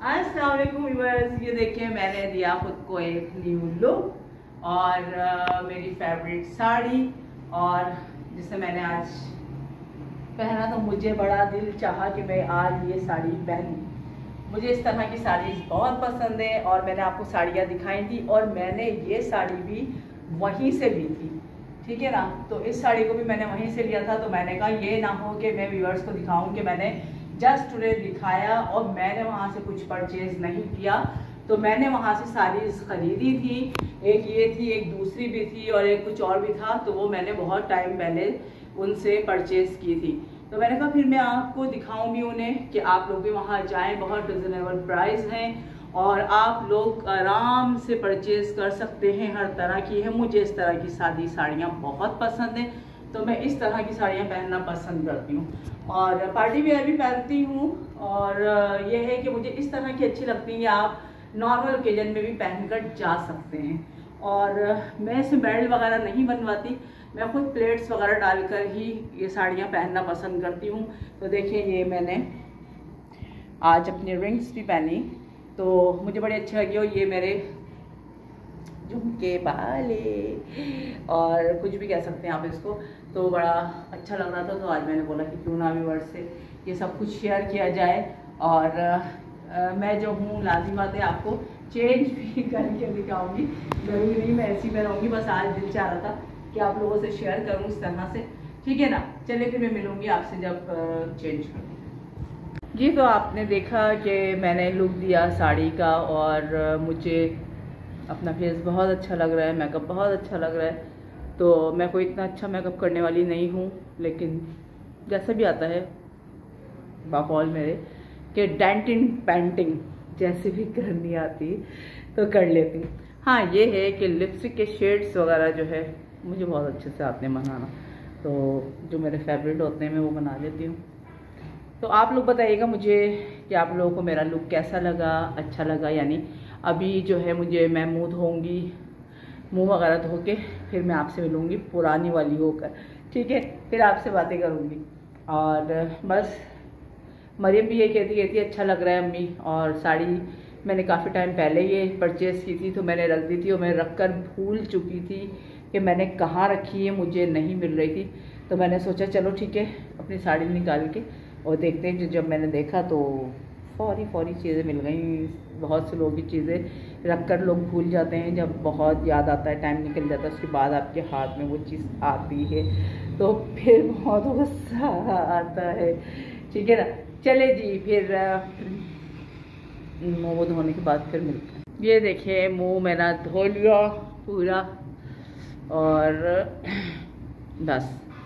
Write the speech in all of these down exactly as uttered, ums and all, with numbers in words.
अस्सलाम वालेकुम व्यूअर्स, ये देखिए मैंने दिया खुद को एक न्यू लुक और uh, मेरी फेवरेट साड़ी और जिसे मैंने आज पहना तो मुझे बड़ा दिल चाहा कि मैं आज ये साड़ी पहनूं। मुझे इस तरह की साड़ी बहुत पसंद है और मैंने आपको साड़ियाँ दिखाई थी और मैंने ये साड़ी भी वहीं से ली थी, ठीक है ना। तो इस साड़ी को भी मैंने वहीं से लिया था। तो मैंने कहा ये ना हो कि मैं व्यूअर्स को दिखाऊं कि मैंने जस्ट टुडे दिखाया और मैंने वहाँ से कुछ परचेज नहीं किया। तो मैंने वहाँ से साड़ीज़ ख़रीदी थी, एक ये थी, एक दूसरी भी थी और एक कुछ और भी था। तो वो मैंने बहुत टाइम पहले उनसे परचेज़ की थी। तो मैंने कहा फिर मैं आपको दिखाऊं भी उन्हें कि आप लोग भी वहाँ जाएं, बहुत रिजनेबल प्राइस हैं और आप लोग आराम से परचेज़ कर सकते हैं। हर तरह की है, मुझे इस तरह की सादी साड़ियाँ बहुत पसंद हैं तो मैं इस तरह की साड़ियाँ पहनना पसंद करती हूँ और पार्टी वेयर भी पहनती हूँ। और यह है कि मुझे इस तरह की अच्छी लगती है, आप नॉर्मल ओकेजन में भी पहनकर जा सकते हैं। और मैं इसमें बेल्ट वगैरह नहीं बनवाती, मैं खुद प्लेट्स वगैरह डालकर ही ये साड़ियाँ पहनना पसंद करती हूँ। तो देखिए ये मैंने आज अपनी रिंग्स भी पहनी तो मुझे बड़ी अच्छी लगी और ये मेरे झुमके बाले और कुछ भी कह सकते हैं आप इसको, तो बड़ा अच्छा लग रहा था। तो आज मैंने बोला कि क्यों ना व्यूअर्स से ये सब कुछ शेयर किया जाए। और आ, मैं जो हूँ लाजिम बात है आपको चेंज भी करके दिखाऊंगी, जरूरी नहीं मैं ऐसी में रहूँगी। बस आज दिल चाह रहा था कि आप लोगों से शेयर करूँ इस तरह से, ठीक है ना। चलिए फिर मैं मिलूँगी आपसे जब चेंज करूँ। जी तो आपने देखा कि मैंने लुक दिया साड़ी का और मुझे अपना फेस बहुत अच्छा लग रहा है, मेकअप बहुत अच्छा लग रहा है। तो मैं कोई इतना अच्छा मेकअप करने वाली नहीं हूँ, लेकिन जैसा भी आता है बाकौल मेरे कि डेंटिंग पेंटिंग जैसे भी करनी आती तो कर लेती हूँ। हाँ ये है कि लिपस्टिक के शेड्स वगैरह जो है मुझे बहुत अच्छे से आते हैं बनाना, तो जो मेरे फेवरेट होते हैं मैं वो बना लेती हूँ। तो आप लोग बताइएगा मुझे कि आप लोगों को मेरा लुक कैसा लगा, अच्छा लगा। यानी अभी जो है मुझे मैं मुँह धोऊँगी, मुँह वगैरह धो के फिर मैं आपसे मिलूँगी पुरानी वाली होकर, ठीक है, फिर आपसे बातें करूँगी। और बस मरियम भी ये कहती कहती अच्छा लग रहा है अम्मी। और साड़ी मैंने काफ़ी टाइम पहले ये परचेज़ की थी तो मैंने रख दी थी और मैं रख कर भूल चुकी थी कि मैंने कहाँ रखी है, मुझे नहीं मिल रही थी। तो मैंने सोचा चलो ठीक है अपनी साड़ी निकाल के और देखते हैं। जब मैंने देखा तो फौरी फौरी चीज़ें मिल गई। बहुत से लोग की चीज़ें रख कर लोग भूल जाते हैं, जब बहुत याद आता है, टाइम निकल जाता है, उसके बाद आपके हाथ में वो चीज़ आती है तो फिर बहुत गुस्सा आता है, ठीक है ना। चले जी फिर मुँह धोने के बाद फिर मिलते हैं। ये देखिए मुँह मेरा धो लिया पूरा और बस।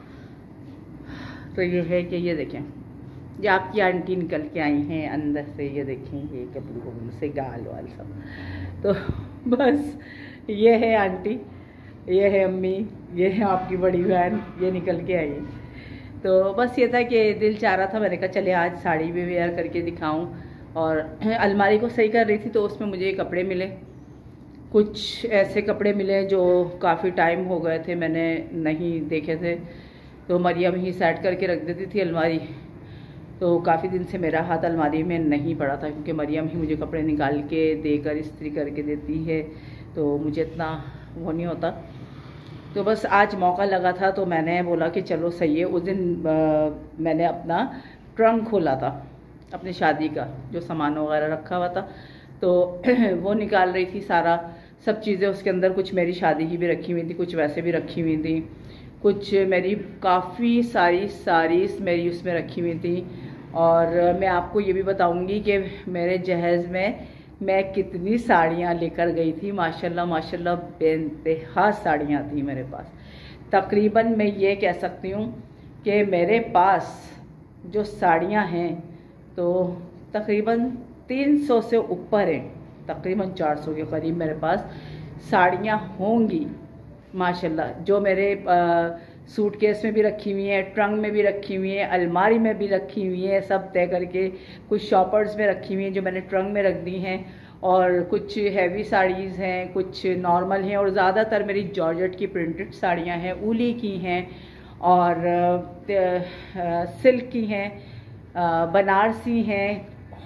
तो ये है कि ये देखें ये आपकी आंटी निकल के आई हैं अंदर से, ये देखें ये कपड़े कपड़े से गाल वाल सब। तो बस ये है आंटी, ये है अम्मी, ये है आपकी बड़ी बहन, ये निकल के आई है। तो बस ये था कि दिल चाह रहा था, मैंने कहा चले आज साड़ी भी वेयर करके दिखाऊं। और अलमारी को सही कर रही थी तो उसमें मुझे कपड़े मिले, कुछ ऐसे कपड़े मिले जो काफ़ी टाइम हो गए थे मैंने नहीं देखे थे। तो मरियम ही सेट करके रख देती थी अलमारी, तो काफ़ी दिन से मेरा हाथ अलमारी में नहीं पड़ा था क्योंकि मरियम ही मुझे कपड़े निकाल के देकर इस्त्री करके देती है, तो मुझे इतना वो नहीं होता। तो बस आज मौका लगा था तो मैंने बोला कि चलो सही है। उस दिन आ, मैंने अपना ट्रंक खोला था अपनी शादी का, जो सामान वगैरह रखा हुआ था तो वो निकाल रही थी सारा सब चीज़ें उसके अंदर। कुछ मेरी शादी की भी रखी हुई थी, कुछ वैसे भी रखी हुई थी, कुछ मेरी काफ़ी सारी सारीस मेरी उसमें रखी हुई थी। और मैं आपको ये भी बताऊंगी कि मेरे जहेज़ में मैं कितनी साड़ियाँ लेकर गई थी। माशाल्लाह माशाल्लाह बेइंतहा साड़ियाँ थी मेरे पास। तकरीबन मैं ये कह सकती हूँ कि मेरे पास जो साड़ियाँ हैं तो तकरीबन तीन सौ से ऊपर हैं, तकरीबन चार सौ के करीब मेरे पास साड़ियाँ होंगी माशाल्लाह, जो मेरे सूटकेस में भी रखी हुई हैं, ट्रंक में भी रखी हुई हैं, अलमारी में भी रखी हुई हैं, सब तय करके। कुछ शॉपर्स में रखी हुई हैं जो मैंने ट्रंक में रख दी हैं और कुछ हैवी साड़ीज़ हैं, कुछ नॉर्मल हैं और ज़्यादातर मेरी जॉर्जेट की प्रिंटेड साड़ियाँ हैं, ऊली की हैं और सिल्क की हैं, बनारसी हैं,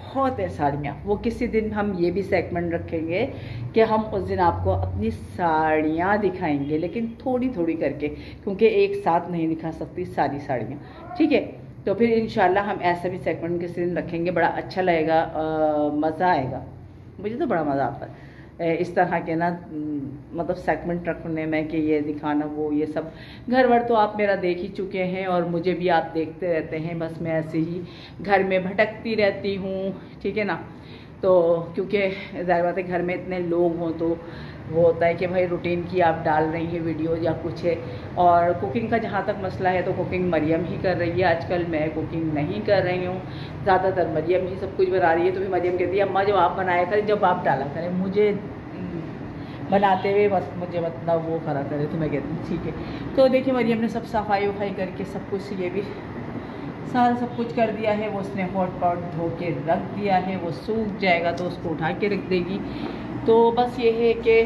बहुत है साड़ियाँ। वो किसी दिन हम ये भी सेगमेंट रखेंगे कि हम उस दिन आपको अपनी साड़ियाँ दिखाएंगे, लेकिन थोड़ी थोड़ी करके, क्योंकि एक साथ नहीं दिखा सकती सारी साड़ियाँ, ठीक है। तो फिर इंशाल्लाह हम ऐसा भी सेगमेंट किसी दिन रखेंगे, बड़ा अच्छा लगेगा, मज़ा आएगा। मुझे तो बड़ा मज़ा आता है इस तरह के ना, मतलब सेगमेंट रखने में कि ये दिखाना वो ये सब। घर वर तो आप मेरा देख ही चुके हैं और मुझे भी आप देखते रहते हैं, बस मैं ऐसे ही घर में भटकती रहती हूँ, ठीक है ना। तो क्योंकि ज़ाहिर बात है घर में इतने लोग हों तो वो होता है कि भाई रूटीन की आप डाल रही हैं वीडियो या कुछ है। और कुकिंग का जहाँ तक मसला है तो कुकिंग मरियम ही कर रही है आजकल, मैं कुकिंग नहीं कर रही हूँ। ज़्यादातर मरियम ही सब कुछ बना रही है। तो फिर मरियम कहती है अम्मा जब आप बनाया करें, जब आप डाला करें, मुझे बनाते हुए मत मुझे मतलब वो करा करे। तो मैं कहती हूँ ठीक है। तो देखिए मरियम ने सब सफाई वफाई करके सब कुछ, ये भी सारा सब कुछ कर दिया है। वो उसने हॉट पॉट धो के रख दिया है, वो सूख जाएगा तो उसको उठा के रख देगी। तो बस ये है कि,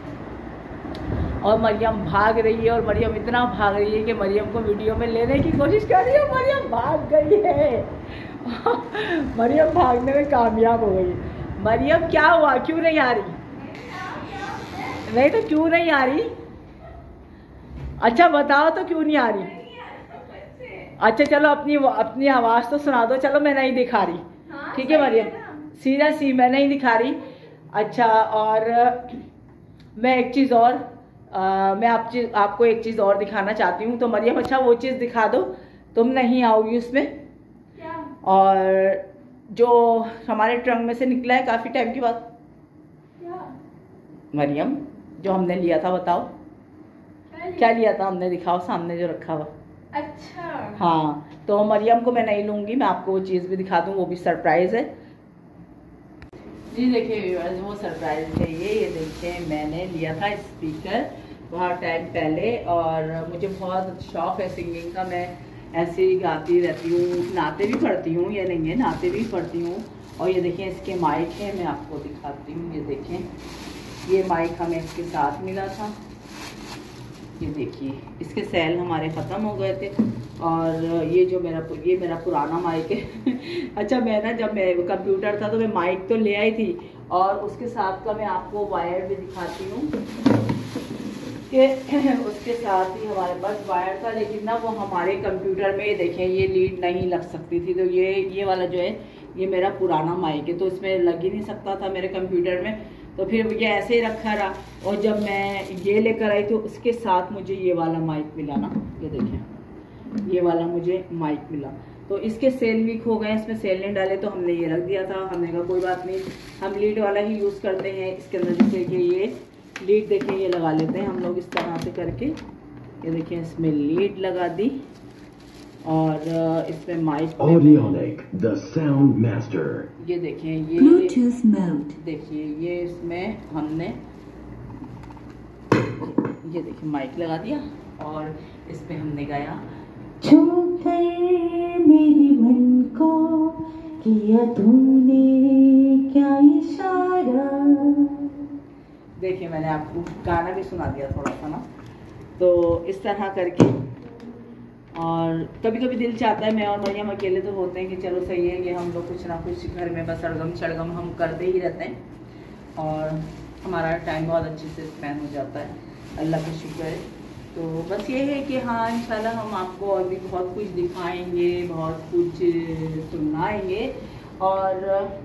और मरियम भाग रही है, और मरियम इतना भाग रही है कि मरियम को वीडियो में लेने की कोशिश कर रही है। मरियम भाग गई है मरियम भागने में कामयाब हो गई। मरियम क्या हुआ, क्यों नहीं आ रही? नहीं तो क्यों नहीं आ रही? अच्छा बताओ तो क्यों नहीं आ रही? अच्छा चलो अपनी अपनी आवाज़ तो सुना दो। चलो मैं नहीं दिखा रही, ठीक है मरियम, सीधा सी मैं नहीं दिखा रही। अच्छा, और मैं एक चीज़ और आ, मैं आप चीज आपको एक चीज़ और दिखाना चाहती हूँ। तो मरियम अच्छा वो चीज़ दिखा दो, तुम नहीं आओगी उसमें क्या? और जो हमारे ट्रंक में से निकला है काफ़ी टाइम के बाद क्या? मरियम जो हमने लिया था, बताओ क्या लिया, क्या लिया था हमने? दिखाओ सामने जो रखा हुआ। अच्छा हाँ, तो मरियम को मैं नहीं लूँगी, मैं आपको वो चीज़ भी दिखा दूँ, वो भी सरप्राइज़ है। जी देखिए वो सरप्राइज है ये ये देखिए मैंने लिया था स्पीकर बहुत टाइम पहले, और मुझे बहुत शौक है सिंगिंग का। मैं ऐसे ही गाती रहती हूँ, नाते भी पढ़ती हूँ, ये नहीं है नाते भी पढ़ती हूँ। और ये देखिए इसके माइक है, मैं आपको दिखाती हूँ। ये देखें ये माइक हमें इसके साथ मिला था। ये देखिए इसके सेल हमारे ख़त्म हो गए थे, और ये जो मेरा ये मेरा पुराना माइक है अच्छा मैं ना जब मैं कंप्यूटर था तो मैं माइक तो ले आई थी, और उसके साथ का मैं आपको वायर भी दिखाती हूँ कि उसके साथ ही हमारे पास वायर था, लेकिन ना वो हमारे कंप्यूटर में देखें ये लीड नहीं लग सकती थी। तो ये ये वाला जो है ये मेरा पुराना माइक है, तो इसमें लग ही नहीं सकता था मेरे कंप्यूटर में। तो फिर ये ऐसे ही रखा रहा, और जब मैं ये लेकर आई तो उसके साथ मुझे ये वाला माइक मिला ना, ये देखें ये वाला मुझे माइक मिला। तो इसके सेल वीक हो गए, इसमें सेल नहीं डाले तो हमने ये रख दिया था। हमने कहा कोई बात नहीं, हम लीड वाला ही यूज़ करते हैं। इसके अंदर जैसे कि ये लीड देखें ये लगा लेते हैं हम लोग इस तरह से करके। ये देखें इसमें लीड लगा दी, और इसमें mic Audionic, the sound master. ये देखें ये Bluetooth mode. देखिए ये इसमें हमने ये देखिए माइक लगा दिया, और इसमें हमने गाया छू गए मेरे मन को, किया तूने क्या इशारा। देखिए मैंने आपको गाना भी सुना दिया थोड़ा सा ना, तो इस तरह करके। और कभी कभी दिल चाहता है, मैं और मरियम अकेले तो होते हैं कि चलो सही है कि हम लोग कुछ ना कुछ घर में बस अड़गम शड़गम हम करते ही रहते हैं, और हमारा टाइम बहुत अच्छे से स्पेंड हो जाता है, अल्लाह का शुक्र है। तो बस ये है कि हाँ इंशाल्लाह हम आपको और भी बहुत कुछ दिखाएंगे, बहुत कुछ सुनाएंगे, और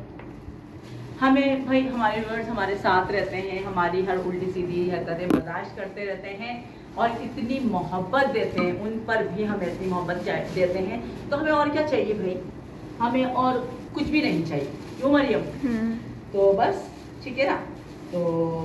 हमें भाई हमारे व्यूअर्स हमारे साथ रहते हैं, हमारी हर उल्टी सीधी हरकतें बर्दाश्त करते रहते हैं, और इतनी मोहब्बत देते हैं, उन पर भी हम ऐसी मोहब्बत देते हैं। तो हमें और क्या चाहिए भाई, हमें और कुछ भी नहीं चाहिए, क्यों मरियम? तो बस ठीक है ना। तो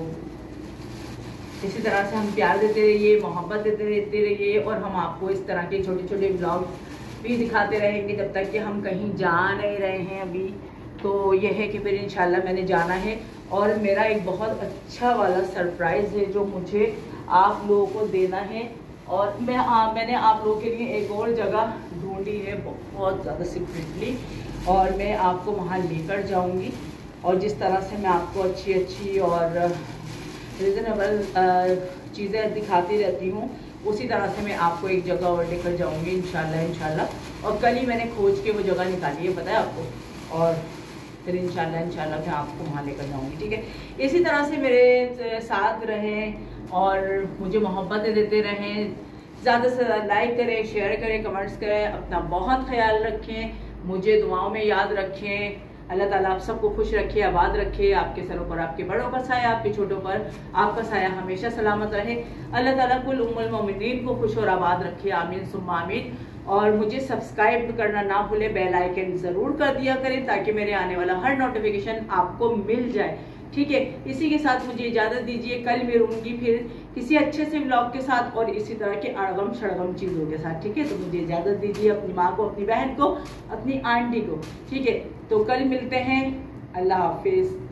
इसी तरह से हम प्यार देते रहिए, मोहब्बत देते रहते रहिए, और हम आपको इस तरह के छोटे छोटे ब्लॉग भी दिखाते रहेंगे जब तक कि हम कहीं जा नहीं रहे हैं अभी। तो यह है कि फिर इंशाल्लाह मैंने जाना है, और मेरा एक बहुत अच्छा वाला सरप्राइज़ है जो मुझे आप लोगों को देना है। और मैं आ, मैंने आप लोगों के लिए एक और जगह ढूंढी है बहुत ज़्यादा सीक्रेटली, और मैं आपको वहाँ लेकर जाऊँगी, और जिस तरह से मैं आपको अच्छी अच्छी और रीज़नेबल चीज़ें दिखाती रहती हूँ, उसी तरह से मैं आपको एक जगह और लेकर जाऊँगी इंशाल्लाह इंशाल्लाह। और कल ही मैंने खोज के वो जगह निकाली है, पता है आपको। और फिर इंशाल्लाह इंशाल्लाह मैं आपको वहाँ लेकर जाऊँगी, ठीक है। इसी तरह से मेरे साथ रहें और मुझे मोहब्बतें देते रहें, ज़्यादा से ज़्यादा लाइक करें, शेयर करें, कमेंट्स करें, अपना बहुत ख्याल रखें, मुझे दुआओं में याद रखें। अल्लाह ताला आप सबको खुश रखे, आबाद रखे, आपके सरों पर आपके बड़ों का साया, आपके छोटों पर आपका साया हमेशा सलामत रहे। अल्लाह ताला कुल उम्मुल मोमिनीन को खुश और आबाद रखे, आमीन सुम्मा आमीन। और मुझे सब्सक्राइब करना ना भूले, बेल आइकन ज़रूर कर दिया करें ताकि मेरे आने वाला हर नोटिफिकेशन आपको मिल जाए, ठीक है। इसी के साथ मुझे इजाज़त दीजिए, कल मिलूंगी फिर किसी अच्छे से व्लॉग के साथ और इसी तरह के अड़गम शड़गम चीज़ों के साथ, ठीक है। तो मुझे इजाज़त दीजिए, अपनी माँ को, अपनी बहन को, अपनी आंटी को, ठीक है। तो कल मिलते हैं, अल्लाह हाफिज़।